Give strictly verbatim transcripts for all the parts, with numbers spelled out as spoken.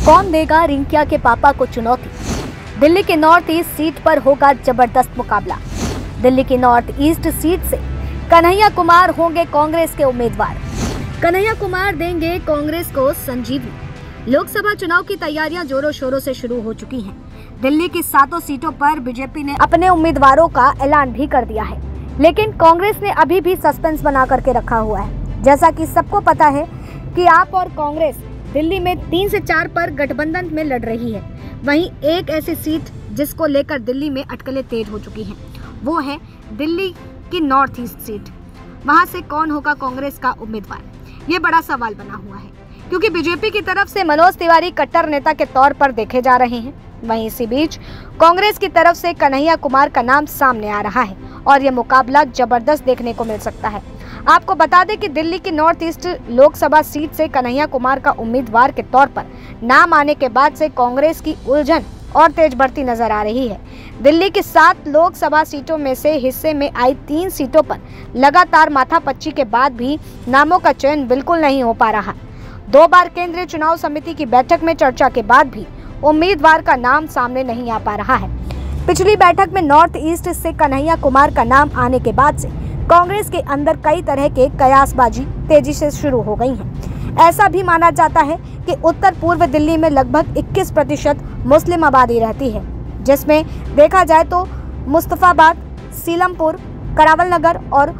कौन देगा रिंकिया के पापा को चुनौती? दिल्ली की नॉर्थ ईस्ट सीट पर होगा जबरदस्त मुकाबला। दिल्ली की नॉर्थ ईस्ट सीट से कन्हैया कुमार होंगे कांग्रेस के उम्मीदवार। कन्हैया कुमार देंगे कांग्रेस को संजीवनी। लोकसभा चुनाव की तैयारियां जोरों शोरों से शुरू हो चुकी हैं। दिल्ली की सातों सीटों पर बीजेपी ने अपने उम्मीदवारों का ऐलान भी कर दिया है, लेकिन कांग्रेस ने अभी भी सस्पेंस बना करके रखा हुआ है। जैसा कि सबको पता है कि आप और कांग्रेस दिल्ली में तीन से चार पर गठबंधन में लड़ रही है। वहीं एक ऐसी सीट जिसको लेकर दिल्ली में अटकलें तेज हो चुकी हैं, वो है दिल्ली की नॉर्थ ईस्ट सीट। वहां से कौन होगा कांग्रेस का उम्मीदवार, ये बड़ा सवाल बना हुआ है, क्योंकि बीजेपी की तरफ से मनोज तिवारी कट्टर नेता के तौर पर देखे जा रहे हैं। वहीं इसी बीच कांग्रेस की तरफ से कन्हैया कुमार का नाम सामने आ रहा है और ये मुकाबला जबरदस्त देखने को मिल सकता है। आपको बता दें कि दिल्ली की नॉर्थ ईस्ट लोकसभा सीट से कन्हैया कुमार का उम्मीदवार के तौर पर नाम आने के बाद से कांग्रेस की उलझन और तेज बढ़ती नजर आ रही है। दिल्ली की सात लोकसभा सीटों में से हिस्से में आई तीन सीटों पर लगातार माथापच्ची के बाद भी नामों का चयन बिल्कुल नहीं हो पा रहा। दो बार केंद्रीय चुनाव समिति की बैठक में चर्चा के बाद भी उम्मीदवार का नाम सामने नहीं आ पा रहा है। पिछली बैठक में नॉर्थ ईस्ट से कन्हैया कुमार का नाम आने के बाद से कांग्रेस के अंदर कई तरह के कयासबाजी तेजी से शुरू हो गई है। ऐसा भी माना जाता है कि उत्तर पूर्व दिल्ली में लगभग इक्कीस प्रतिशत मुस्लिम आबादी रहती है, जिसमें देखा जाए तो मुस्तफाबाद, सीलमपुर, करावल नगर और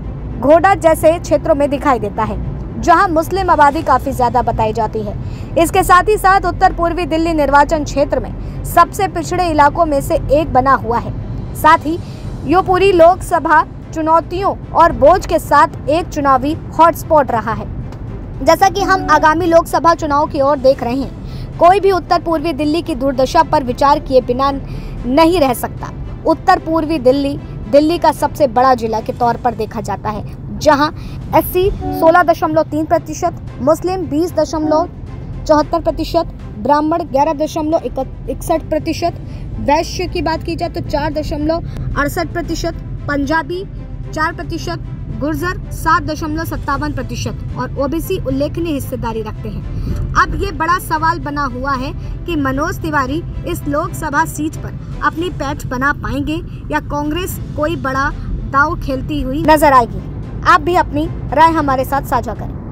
घोड़ा जैसे क्षेत्रों में दिखाई देता है, जहां मुस्लिम आबादी काफी ज्यादा बताई जाती है। इसके साथ ही साथ उत्तर पूर्वी दिल्ली निर्वाचन क्षेत्र में सबसे पिछड़े इलाकों में से एक बना हुआ है। साथ ही यो पूरी लोकसभा चुनौतियों और बोझ के साथ एक चुनावी हॉटस्पॉट रहा है। जैसा कि हम आगामी लोकसभा चुनाव की ओर देख रहे हैं, कोई भी उत्तर पूर्वी दिल्ली की दुर्दशा पर विचार किए बिना नहीं रह सकता। उत्तर पूर्वी दिल्ली दिल्ली का सबसे बड़ा जिला के तौर पर देखा जाता है, जहां एससी सोलह दशमलव तीन प्रतिशत, मुस्लिम बीस दशमलव चौहत्तर प्रतिशत, ब्राह्मण ग्यारह दशमलव इकसठ प्रतिशत, वैश्य की बात की जाए तो चार दशमलव अड़सठ प्रतिशत, पंजाबी चार प्रतिशत, गुर्जर सात दशमलव सत्तावन प्रतिशत और ओबीसी उल्लेखनीय हिस्सेदारी रखते हैं। अब ये बड़ा सवाल बना हुआ है कि मनोज तिवारी इस लोकसभा सीट पर अपनी पैठ बना पाएंगे या कांग्रेस कोई बड़ा दांव खेलती हुई नजर आएगी। आप भी अपनी राय हमारे साथ साझा करें।